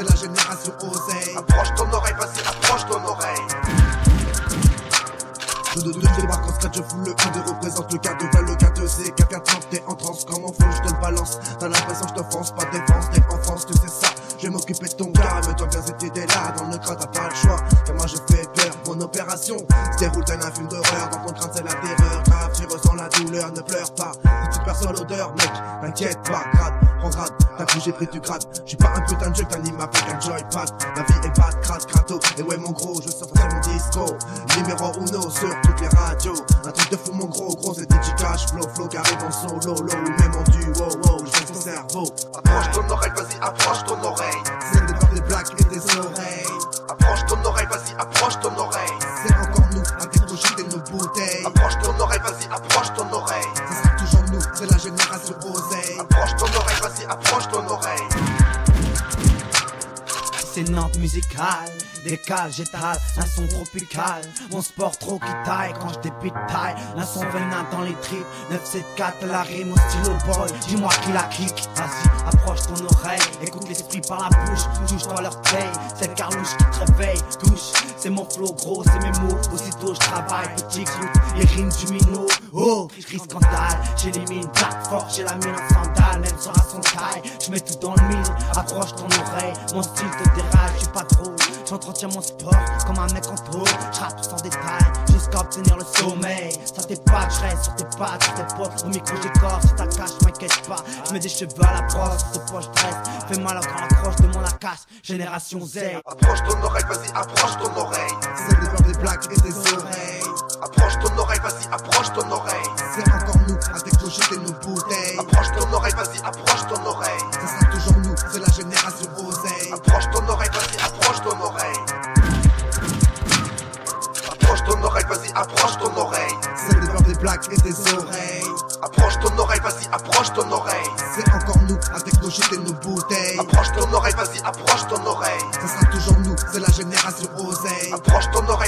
c'est la génération oseille. Approche ton oreille, vas-y, approche ton oreille. Je débarque en scratch, je fous le 1-2, représente le K2, va le K2, c'est K4, t'es en transe, comme en flow, je te le balance. T'as l'impression que je t'offense, pas de défense, t'es en France, tu sais ça. Je vais m'occuper de ton gars, mais toi bien c'était là, dans le crâne t'as pas le choix. Car moi je fais peur, mon opération se déroule tel un film d'horreur, dans ton crâne c'est la terreur, grave, tu ressens la douleur, ne pleure pas. Si tu perçois l'odeur, mec, t'inquiète pas, grade, prends grade, t'as pris, j'ai pris du grade. J'suis pas un putain de jeu que t'animes avec un joypad. La vie est pas de crade, crato, et ouais mon gros, je sors sur mon disco. Numéro 1 sur toutes les radios. Un truc de fou mon gros c'est DJ Cash, flow carré en solo, low, ou même en duo, wow, je ton cerveau. Approche ton oreille, vas-y, approche ton oreille. C'est des portes des plaques et des oreilles. Approche ton oreille, vas-y, approche ton oreille. C'est encore nous, avec nos shit et nos bouteilles. Approche ton oreille, vas-y, approche ton oreille. Ça sera toujours nous, c'est la génération oseille. Approche ton oreille, vas-y, approche ton oreille. C'est Nantes musicale, décale, j'étale, un son tropical. Mon sport trop qui taille quand je débite taille. Un son venin dans les tripes, 974 la rime au stylo boy. Dis-moi qui la kick, vas-y, approche ton oreille. Écoute l'esprit par la bouche, touche-toi l'orteil. C'est le carlouche qui te réveille, touche. C'est mon flow gros, c'est mes mots. Aussitôt je travaille, petit clou, les rimes du minot. Oh, crie scandale, j'élimine Black Force, j'ai la mine en sandales, même sur la son taille. J'mets tout dans le mille, approche ton oreille. Mon style te déraille, j'suis pas trop. J'entretiens mon sport comme un mec en taux. J'rappe tout sans détail jusqu'à obtenir le sommeil. Ça tes pattes, j'reste sur tes pattes, sur tes potes. Au micro j'écorce, si ta cache, m'inquiète pas. J'mets des cheveux à la brosse, de poche dresse. Fais mal quand l'approche de mon lacasse. Génération Z. Approche ton oreille, vas-y, approche ton oreille. C'est des portes des plaques et des oreilles. Approche ton oreille, vas-y, approche ton oreille. C'est encore nous, avec nos shit et nos bouteilles. Approche ton oreille, vas-y, approche ton oreille. Ça sera toujours nous, c'est la génération oseille. Approche ton oreille, vas-y, approche ton oreille. Approche ton oreille, vas-y, approche ton oreille. C'est des portes des plaques et des oreilles. Approche ton oreille, vas-y, approche ton oreille. C'est encore nous, avec nos shit et nos bouteilles. Approche ton oreille, vas-y, approche ton oreille. Ça sera toujours nous, c'est la génération oseille. Approche ton oreille.